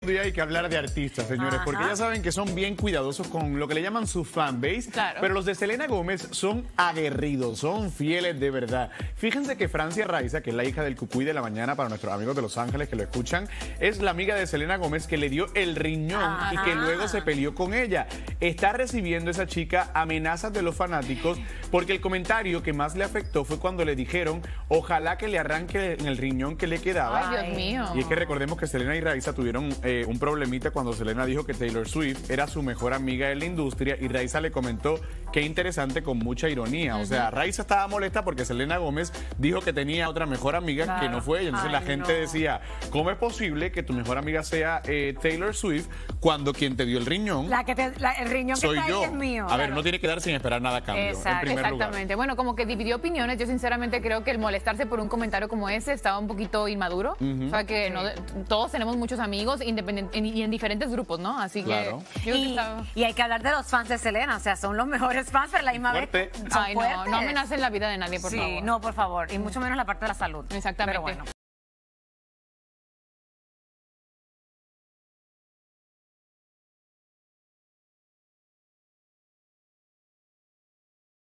día hay que hablar de artistas, señores, porque ya saben que son bien cuidadosos con lo que le llaman su fanbase, pero los de Selena Gómez son aguerridos, son fieles de verdad. Fíjense que Francia Raiza, que es la hija del Cucuy de la mañana para nuestros amigos de Los Ángeles que lo escuchan, es la amiga de Selena Gómez que le dio el riñón y que luego se peleó con ella. Está recibiendo esa chica amenazas de los fanáticos porque el comentario que más le afectó fue cuando le dijeron ojalá que le arranque el riñón que le quedaba. Ay, Dios mío. Y es que recordemos que Selena y Raiza tuvieron un problemita cuando Selena dijo que Taylor Swift era su mejor amiga en la industria y Raiza le comentó qué interesante con mucha ironía. O sea, Raiza estaba molesta porque Selena Gómez dijo que tenía otra mejor amiga que no fue ella. Entonces la gente decía, ¿cómo es posible que tu mejor amiga sea Taylor Swift cuando quien te dio el riñón el riñón soy que está yo? ahí es mío. A ver, no tiene que dar sin esperar nada a cambio. Exactamente. Bueno, como que dividió opiniones. Yo sinceramente creo que el molestarse por un comentario como ese estaba un poquito inmaduro. O sea, que todos tenemos muchos amigos y en diferentes grupos, ¿no? Así que... Y hay que hablar de los fans de Selena. O sea, son los mejores fans, pero la misma vez son fuertes. No amenacen la vida de nadie, por favor. Sí, no, por favor. Y mucho menos la parte de la salud. Exactamente. Pero bueno.